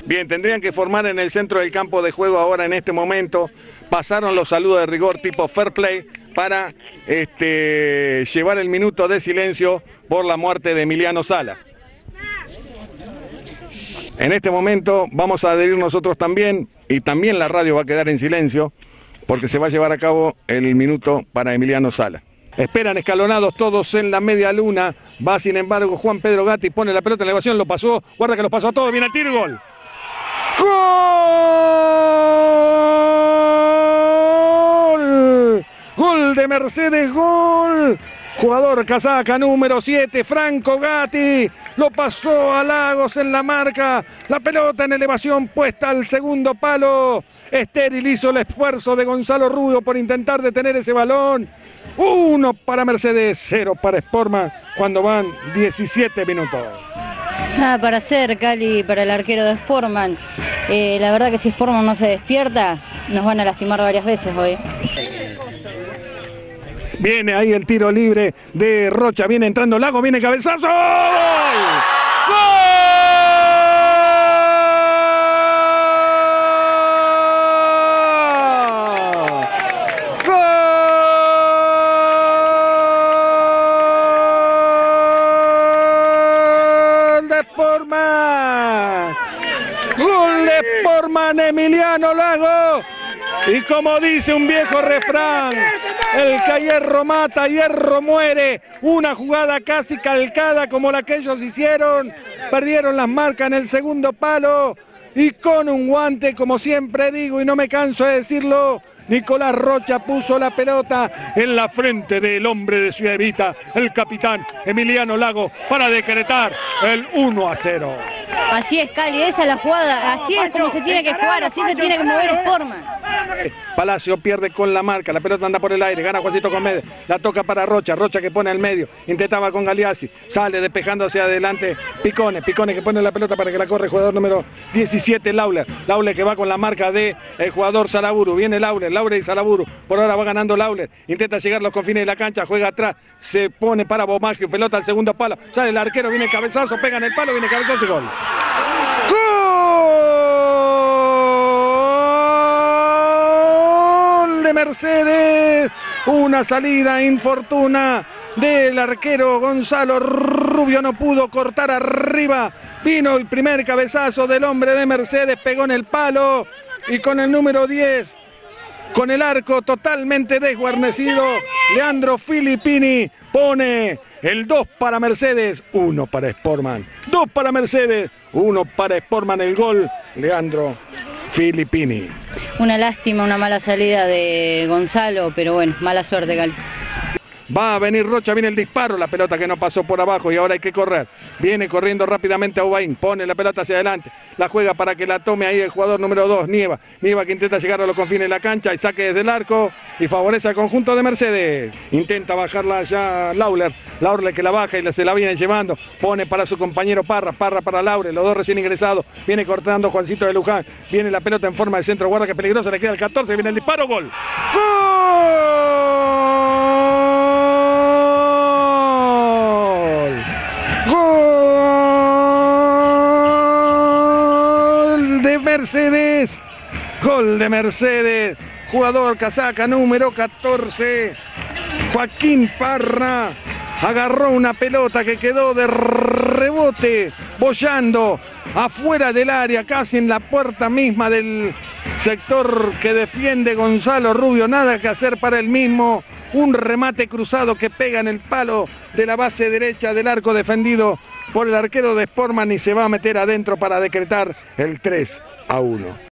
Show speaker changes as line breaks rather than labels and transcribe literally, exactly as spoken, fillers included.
Bien, tendrían que formar en el centro del campo de juego ahora en este momento. Pasaron los saludos de rigor tipo fair play para este, llevar el minuto de silencio por la muerte de Emiliano Sala. En este momento vamos a adherir nosotros también, y también la radio va a quedar en silencio, porque se va a llevar a cabo el minuto para Emiliano Sala. Esperan escalonados todos en la media luna. Va sin embargo Juan Pedro Gatti, pone la pelota en elevación, lo pasó, guarda que los pasó a todos, viene el tiro y gol. ¡Gol! Gol de Mercedes, gol. Jugador casaca número siete, Franco Gatti, lo pasó a Lagos en la marca, la pelota en elevación puesta al segundo palo. Estéril hizo el esfuerzo de Gonzalo Rubio por intentar detener ese balón. Uno para Mercedes, cero para Sportman cuando van diecisiete minutos.
Nada para hacer, Cali, para el arquero de Sportman. Eh, la verdad que si Sportman no se despierta, nos van a lastimar varias veces hoy.
Viene ahí el tiro libre de Rocha, viene entrando Lago, viene cabezazo. ¡Gol! ¡Gol de Sportman! ¡Gol de Sportman, Emiliano Lago! Y como dice un viejo refrán, el que a hierro mata, hierro muere. Una jugada casi calcada como la que ellos hicieron. Perdieron las marcas en el segundo palo. Y con un guante, como siempre digo y no me canso de decirlo, Nicolás Rocha puso la pelota en la frente del hombre de Ciudad Evita, el capitán Emiliano Lago, para decretar el uno a cero.
Así es, Cali, esa es la jugada, así es como se tiene que jugar, así se tiene que mover Sportman.
Palacio pierde con la marca, la pelota anda por el aire, gana Juancito Comedes, la toca para Rocha, Rocha que pone al medio, intentaba con Galeazzi, sale despejando hacia adelante Picone, Picone que pone la pelota para que la corre el jugador número diecisiete, Lauler, Lauler que va con la marca del jugador Salaburu, viene Lauler, Lauler y Salaburu, por ahora va ganando Lauler, intenta llegar a los confines de la cancha, juega atrás, se pone para Bomagio, pelota al segundo palo, sale el arquero, viene cabezazo, pega en el palo, viene cabezazo y gol. ¡Gol de Mercedes! Una salida infortuna del arquero Gonzalo Rubio, no pudo cortar arriba. Vino el primer cabezazo del hombre de Mercedes, pegó en el palo y con el número diez, con el arco totalmente desguarnecido, Leandro Filippini pone el dos para Mercedes, uno para Sportman. dos para Mercedes, uno para Sportman. El gol, Leandro Filippini.
Una lástima, una mala salida de Gonzalo, pero bueno, mala suerte, Cali.
Va a venir Rocha, viene el disparo, la pelota que no pasó por abajo y ahora hay que correr. Viene corriendo rápidamente a Ubaín, pone la pelota hacia adelante, la juega para que la tome ahí el jugador número dos, Nieva. Nieva que intenta llegar a los confines de la cancha y saque desde el arco y favorece al conjunto de Mercedes. Intenta bajarla ya Lauler, Lauler que la baja y se la viene llevando, pone para su compañero Parra, Parra para Lauler, los dos recién ingresados, viene cortando Juancito de Luján, viene la pelota en forma de centro, guarda que peligrosa, le queda el catorce, viene el disparo, gol. ¡Gol! Mercedes, gol de Mercedes, jugador casaca número catorce, Joaquín Parra, agarró una pelota que quedó de rebote, boyando afuera del área, casi en la puerta misma del sector que defiende Gonzalo Rubio, nada que hacer para el mismo, un remate cruzado que pega en el palo de la base derecha del arco defendido por el arquero de Sportman y se va a meter adentro para decretar el tres a uno.